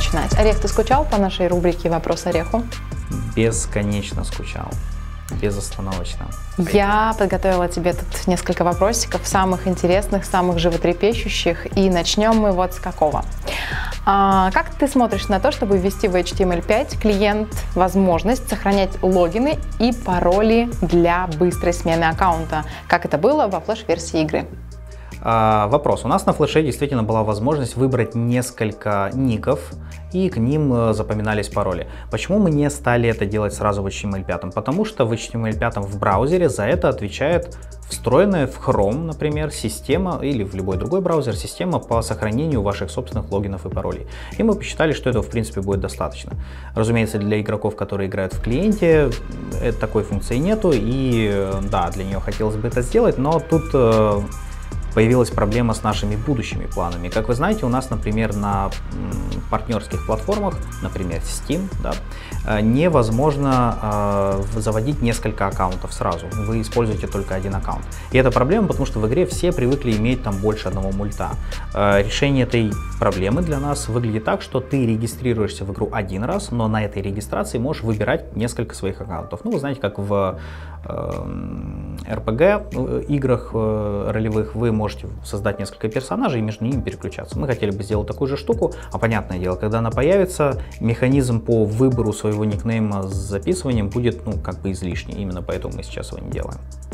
начинать. Орех, ты скучал по нашей рубрике «Вопрос Ореху»? Бесконечно скучал. Безостановочно. Я подготовила тебе тут несколько вопросиков, самых интересных, самых животрепещущих. И начнем мы вот с какого. Как ты смотришь на то, чтобы ввести в HTML5 клиент возможность сохранять логины и пароли для быстрой смены аккаунта, как это было во флеш-версии игры? Вопрос. У нас на флеше действительно была возможность выбрать несколько ников, и к ним запоминались пароли. Почему мы не стали это делать сразу в HTML5? Потому что в HTML5 в браузере за это отвечает встроенная в Chrome, например, система, или в любой другой браузер, система по сохранению ваших собственных логинов и паролей. И мы посчитали, что этого в принципе будет достаточно. Разумеется, для игроков, которые играют в клиенте, такой функции нету, и да, для нее хотелось бы это сделать, но тут появилась проблема с нашими будущими планами. Как вы знаете, у нас, например, на партнерских платформах, например, Steam, да, невозможно заводить несколько аккаунтов сразу. Вы используете только один аккаунт. И это проблема, потому что в игре все привыкли иметь там больше одного мульта. Решение этой проблемы для нас выглядит так, что ты регистрируешься в игру один раз, но на этой регистрации можешь выбирать несколько своих аккаунтов. Ну, вы знаете, как в RPG играх ролевых вы можете создать несколько персонажей и между ними переключаться. Мы хотели бы сделать такую же штуку, а понятное дело, когда она появится, механизм по выбору своего никнейма с записыванием будет, ну, как бы излишний. Именно поэтому мы сейчас его не делаем.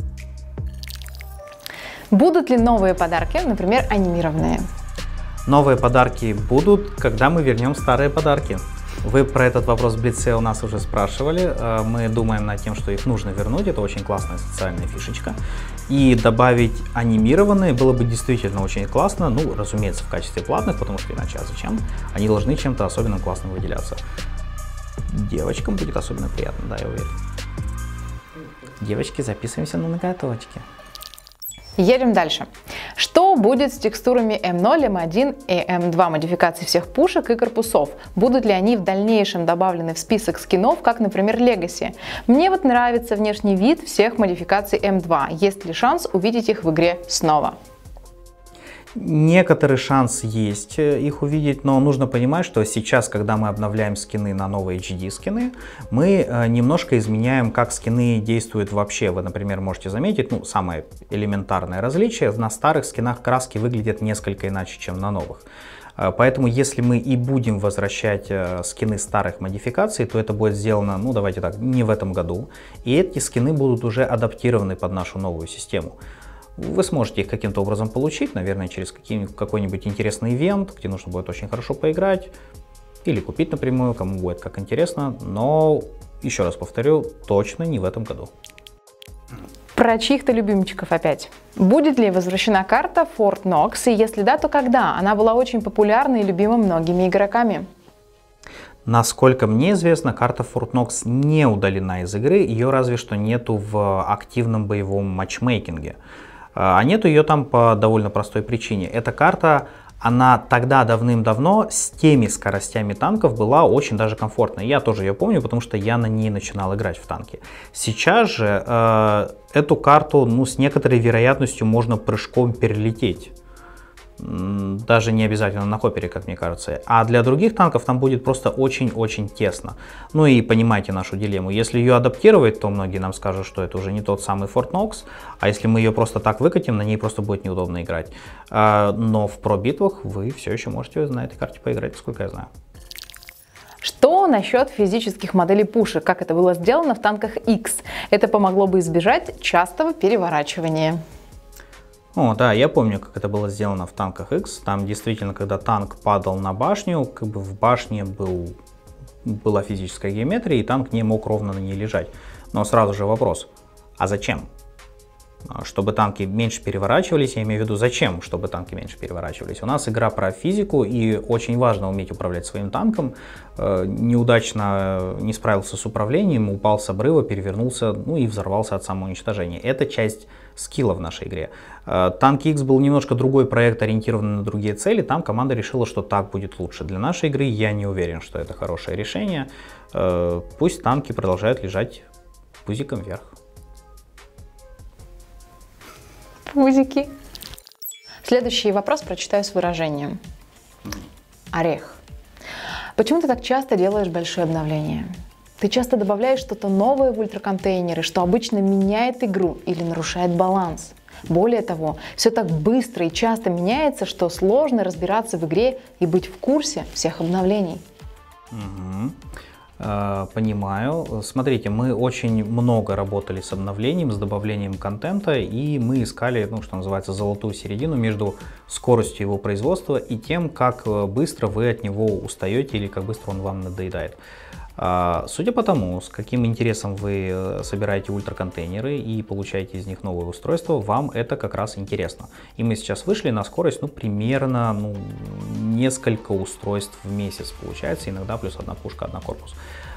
Будут ли новые подарки, например, анимированные? Новые подарки будут, когда мы вернем старые подарки. Вы про этот вопрос в Блице у нас уже спрашивали. Мы думаем над тем, что их нужно вернуть. Это очень классная социальная фишечка. И добавить анимированные было бы действительно очень классно. Ну, разумеется, в качестве платных, потому что иначе зачем? Они должны чем-то особенным классным выделяться. Девочкам будет особенно приятно, да, я уверен. Девочки, записываемся на ноготочки. Едем дальше. Что будет с текстурами M0, M1 и M2 модификаций всех пушек и корпусов? Будут ли они в дальнейшем добавлены в список скинов, как, например, Legacy? Мне вот нравится внешний вид всех модификаций M2. Есть ли шанс увидеть их в игре снова? Некоторый шанс есть их увидеть, но нужно понимать, что сейчас, когда мы обновляем скины на новые HD скины, мы немножко изменяем, как скины действуют вообще. Вы, например, можете заметить, ну, самое элементарное различие: на старых скинах краски выглядят несколько иначе, чем на новых. Поэтому, если мы и будем возвращать скины старых модификаций, то это будет сделано, ну, давайте так, не в этом году. И эти скины будут уже адаптированы под нашу новую систему. Вы сможете их каким-то образом получить, наверное, через какой-нибудь интересный ивент, где нужно будет очень хорошо поиграть, или купить напрямую, кому будет как интересно, но, еще раз повторю, точно не в этом году. Про чьих-то любимчиков опять. Будет ли возвращена карта Fort Knox, и если да, то когда? Она была очень популярна и любима многими игроками. Насколько мне известно, карта Fort Knox не удалена из игры, ее разве что нету в активном боевом матчмейкинге. А нету ее там по довольно простой причине. Эта карта, она тогда давным-давно с теми скоростями танков была очень даже комфортной. Я тоже ее помню, потому что я на ней начинал играть в танки. Сейчас же эту карту, ну, с некоторой вероятностью можно прыжком перелететь. Даже не обязательно на хоппере, как мне кажется. А для других танков там будет просто очень-очень тесно. Ну и понимаете нашу дилемму. Если ее адаптировать, то многие нам скажут, что это уже не тот самый Fort Knox. А если мы ее просто так выкатим, на ней просто будет неудобно играть. Но в про-битвах вы все еще можете на этой карте поиграть, насколько я знаю. Что насчет физических моделей пушек, как это было сделано в танках X? Это помогло бы избежать частого переворачивания. О, да, я помню, как это было сделано в танках X. Там действительно, когда танк падал на башню, как бы в башне была физическая геометрия, и танк не мог ровно на ней лежать. Но сразу же вопрос, а зачем? Чтобы танки меньше переворачивались, я имею в виду, зачем, чтобы танки меньше переворачивались. У нас игра про физику, и очень важно уметь управлять своим танком. Неудачно не справился с управлением, упал с обрыва, перевернулся, ну и взорвался от самоуничтожения. Это часть скилла в нашей игре. Танк X был немножко другой проект, ориентированный на другие цели. Там команда решила, что так будет лучше. Для нашей игры я не уверен, что это хорошее решение. Пусть танки продолжают лежать пузиком вверх. Пузики. Следующий вопрос прочитаю с выражением. Орех. Почему ты так часто делаешь большие обновления? Ты часто добавляешь что-то новое в ультраконтейнеры, что обычно меняет игру или нарушает баланс. Более того, все так быстро и часто меняется, что сложно разбираться в игре и быть в курсе всех обновлений. Понимаю. Смотрите, мы очень много работали с обновлением, с добавлением контента, и мы искали, что называется, золотую середину между скоростью его производства и тем, как быстро вы от него устаете или как быстро он вам надоедает. Судя по тому, с каким интересом вы собираете ультраконтейнеры и получаете из них новые устройства, вам это как раз интересно. И мы сейчас вышли на скорость примерно несколько устройств в месяц получается, иногда плюс одна пушка, одна корпус.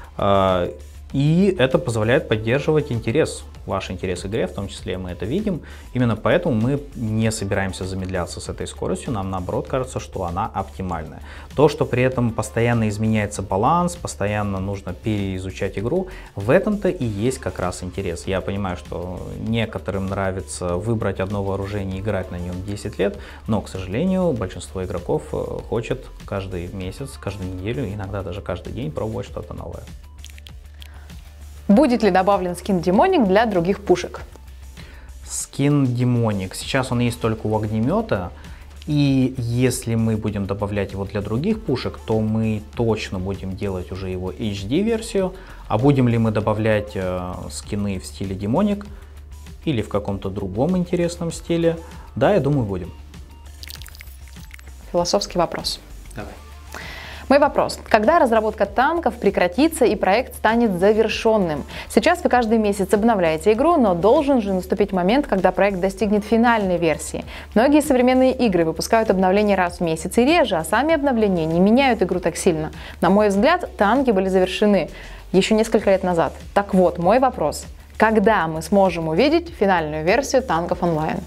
И это позволяет поддерживать ваш интерес к игре, в том числе мы это видим. Именно поэтому мы не собираемся замедляться с этой скоростью, нам наоборот кажется, что она оптимальная. То, что при этом постоянно изменяется баланс, постоянно нужно переизучать игру, в этом-то и есть как раз интерес. Я понимаю, что некоторым нравится выбрать одно вооружение и играть на нем 10 лет, но, к сожалению, большинство игроков хочет каждый месяц, каждую неделю, иногда даже каждый день пробовать что-то новое. Будет ли добавлен скин Демоник для других пушек? Скин Демоник. Сейчас он есть только у огнемета. И если мы будем добавлять его для других пушек, то мы точно будем делать уже его HD-версию. А будем ли мы добавлять скины в стиле Демоник или в каком-то другом интересном стиле? Да, я думаю, будем. Философский вопрос. Давай. Мой вопрос. Когда разработка танков прекратится и проект станет завершенным? Сейчас вы каждый месяц обновляете игру, но должен же наступить момент, когда проект достигнет финальной версии. Многие современные игры выпускают обновления раз в месяц и реже, а сами обновления не меняют игру так сильно. На мой взгляд, танки были завершены еще несколько лет назад. Так вот, мой вопрос. Когда мы сможем увидеть финальную версию танков онлайн?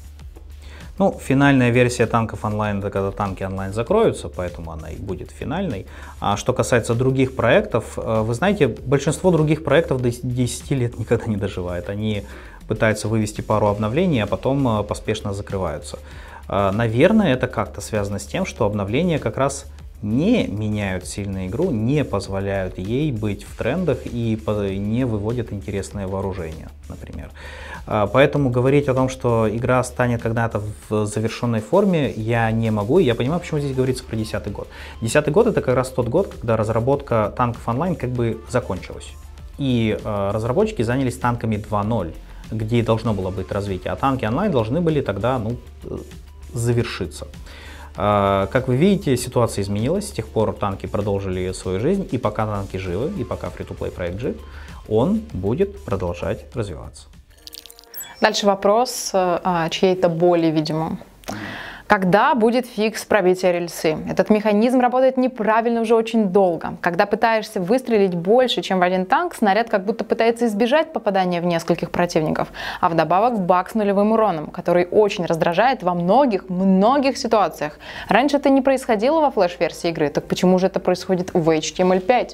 Финальная версия танков онлайн, это когда танки онлайн закроются, поэтому она и будет финальной. А что касается других проектов, вы знаете, большинство других проектов до 10 лет никогда не доживает. Они пытаются вывести пару обновлений, а потом поспешно закрываются. Наверное, это как-то связано с тем, что обновления как раз не меняют сильно игру, не позволяют ей быть в трендах и не выводят интересное вооружение, например. Поэтому говорить о том, что игра станет когда-то в завершенной форме, я не могу. Я понимаю, почему здесь говорится про 2010 год. 2010 год — это как раз тот год, когда разработка танков онлайн как бы закончилась. И разработчики занялись танками 2.0, где должно было быть развитие. А танки онлайн должны были тогда завершиться. Как вы видите, ситуация изменилась, с тех пор танки продолжили свою жизнь, и пока танки живы, и пока free-to-play проект жив, он будет продолжать развиваться. Дальше вопрос чьей-то боли, видимо. Когда будет фикс пробития рельсы? Этот механизм работает неправильно уже очень долго. Когда пытаешься выстрелить больше, чем в один танк, снаряд как будто пытается избежать попадания в нескольких противников. А вдобавок баг с нулевым уроном, который очень раздражает во многих ситуациях. Раньше это не происходило во флеш-версии игры, так почему же это происходит в HTML5?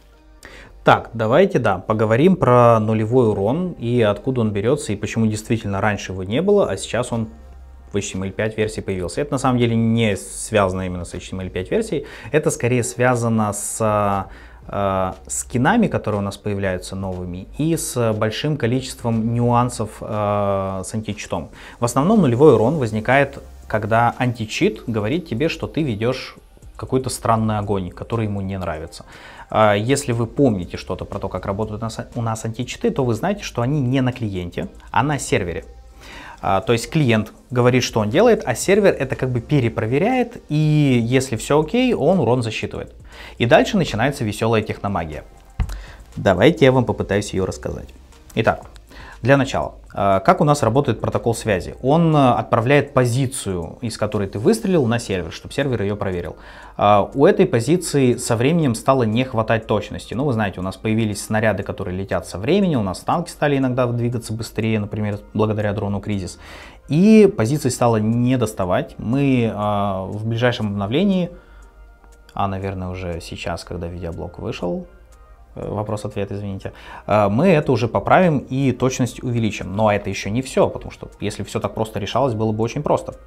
Так, давайте, поговорим про нулевой урон и откуда он берется, и почему действительно раньше его не было, а сейчас он в HTML5 версии появился. Это на самом деле не связано именно с HTML5 версией, это скорее связано с скинами, которые у нас появляются новыми, и с большим количеством нюансов с античитом. В основном нулевой урон возникает, когда античит говорит тебе, что ты ведешь какой-то странный огонь, который ему не нравится. Если вы помните что-то про то, как работают у нас античиты, то вы знаете, что они не на клиенте, а на сервере. То есть клиент говорит, что он делает, а сервер это как бы перепроверяет, и если все окей, он урон засчитывает. И дальше начинается веселая техномагия. Давайте я вам попытаюсь ее рассказать. Итак, для начала, как у нас работает протокол связи? Он отправляет позицию, из которой ты выстрелил, на сервер, чтобы сервер ее проверил. У этой позиции со временем стало не хватать точности. Вы знаете, у нас появились снаряды, которые летят со временем, у нас танки стали иногда двигаться быстрее, например, благодаря дрону Кризис. И позиции стало не доставать. Мы в ближайшем обновлении, наверное, уже сейчас, когда видеоблог вышел, вопрос-ответ, извините, мы это уже поправим и точность увеличим. Но это еще не все, потому что если все так просто решалось, было бы очень просто.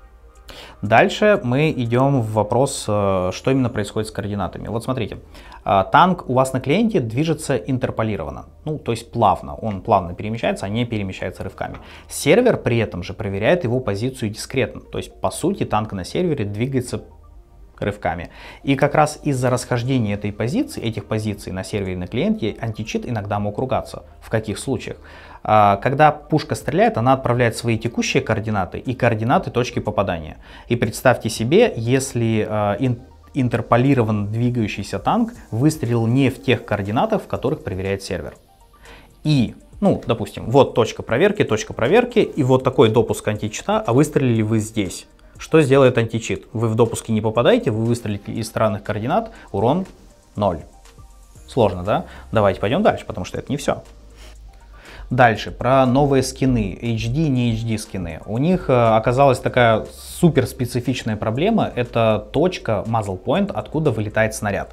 Дальше мы идем в вопрос, что именно происходит с координатами. Вот смотрите, танк у вас на клиенте движется интерполированно, ну то есть плавно, он плавно перемещается, а не перемещается рывками. Сервер при этом же проверяет его позицию дискретно, то есть по сути танк на сервере двигается рывками. И как раз из-за расхождения этих позиций на сервере и на клиенте античит иногда мог ругаться. В каких случаях? Когда пушка стреляет, она отправляет свои текущие координаты и координаты точки попадания. И представьте себе, если интерполирован двигающийся танк выстрелил не в тех координатах, в которых проверяет сервер. И, ну, допустим, вот точка проверки, и вот такой допуск античита, а выстрелили вы здесь. Что сделает античит? Вы в допуске не попадаете, вы выстрелите из странных координат, урон 0. Сложно, да? Давайте пойдем дальше, потому что это не все. Дальше, про новые скины, HD, не HD скины. У них оказалась такая супер специфичная проблема, это точка muzzle point, откуда вылетает снаряд.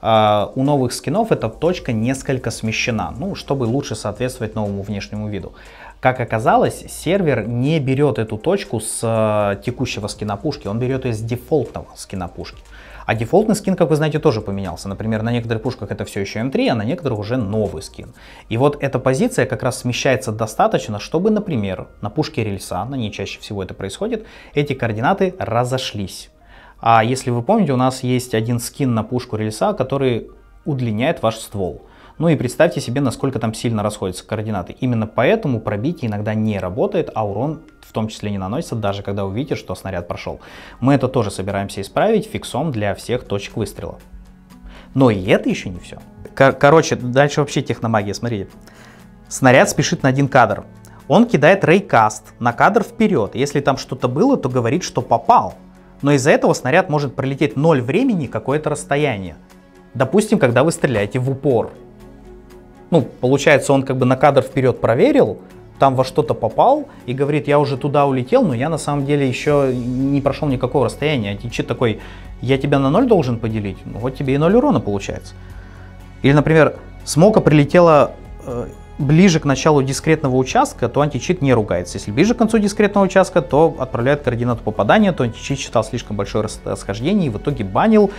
У новых скинов эта точка несколько смещена, ну, чтобы лучше соответствовать новому внешнему виду. Как оказалось, сервер не берет эту точку с текущего скина пушки, он берет ее с дефолтного скина пушки. А дефолтный скин, как вы знаете, тоже поменялся. Например, на некоторых пушках это все еще М3, а на некоторых уже новый скин. И вот эта позиция как раз смещается достаточно, чтобы, например, на пушке рельса, на ней чаще всего это происходит, эти координаты разошлись. А если вы помните, у нас есть один скин на пушку рельса, который удлиняет ваш ствол. Ну и представьте себе, насколько там сильно расходятся координаты. Именно поэтому пробитие иногда не работает, а урон в том числе не наносится, даже когда вы видите, что снаряд прошел. Мы это тоже собираемся исправить фиксом для всех точек выстрела. Но и это еще не все. Короче, дальше вообще техномагия, смотрите. Снаряд спешит на один кадр. Он кидает рейкаст на кадр вперед. Если там что-то было, то говорит, что попал. Но из-за этого снаряд может пролететь 0 времени какое-то расстояние. Допустим, когда вы стреляете в упор. Ну, получается, он как бы на кадр вперед проверил, там во что-то попал и говорит, я уже туда улетел, но я на самом деле еще не прошел никакого расстояния. Античит такой, я тебя на 0 должен поделить? Ну, вот тебе и 0 урона получается. Или, например, смока прилетела ближе к началу дискретного участка, то античит не ругается. Если ближе к концу дискретного участка, то отправляет координату попадания, то античит считал слишком большое расхождение и в итоге банил.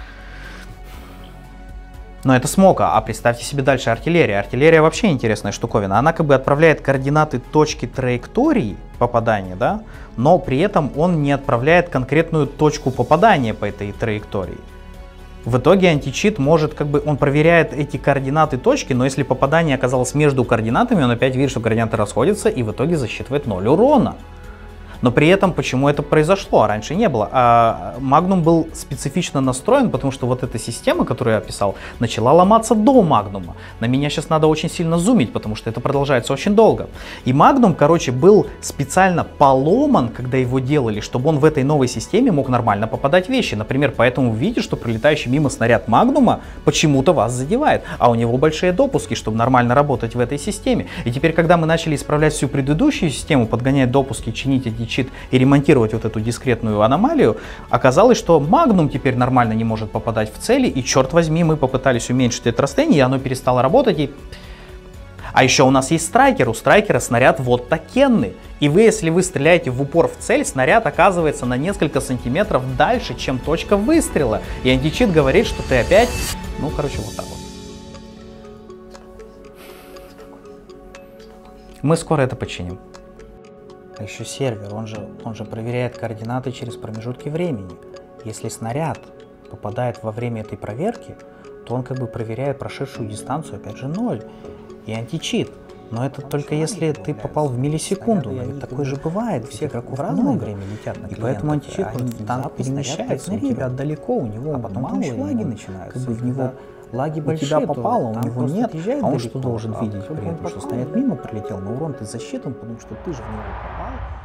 Но это смока, а представьте себе дальше артиллерия. Артиллерия вообще интересная штуковина. Она как бы отправляет координаты точки траектории попадания, да, но при этом он не отправляет конкретную точку попадания по этой траектории. В итоге античит может, как бы, он проверяет эти координаты точки, но если попадание оказалось между координатами, он опять видит, что координаты расходятся и в итоге засчитывает 0 урона. Но при этом, почему это произошло, а раньше не было? Magnum был специфично настроен, потому что вот эта система, которую я описал, начала ломаться до Magnum. На меня сейчас надо очень сильно зумить, потому что это продолжается очень долго. И Magnum, короче, был специально поломан, когда его делали, чтобы он в этой новой системе мог нормально попадать в вещи. Например, поэтому вы видите, что пролетающий мимо снаряд Magnum почему-то вас задевает, а у него большие допуски, чтобы нормально работать в этой системе. И теперь, когда мы начали исправлять всю предыдущую систему, подгонять допуски, чинить эти и ремонтировать вот эту дискретную аномалию, оказалось, что Magnum теперь нормально не может попадать в цели, и черт возьми, мы попытались уменьшить это расстояние, и оно перестало работать. А еще у нас есть страйкер, у страйкера снаряд вот такенный, и вы, если вы стреляете в упор в цель, снаряд оказывается на несколько сантиметров дальше, чем точка выстрела, и античит говорит, что ты опять, ну короче, вот так вот. Мы скоро это починим. А еще сервер, он же проверяет координаты через промежутки времени. Если снаряд попадает во время этой проверки, то он как бы проверяет прошедшую дистанцию, опять же 0. И античит. Но это только если ты попал в миллисекунду. Но ведь такое же бывает, все игроков в разное время летят на клиента. И поэтому античит, танк перемещается, у тебя далеко, у него мало лаги начинаются. Как бы в него лаги большие, у тебя попало, у него нет, а он что должен видеть при этом, что снаряд мимо прилетел, но урон ты засчитан, потому что ты же в него попал.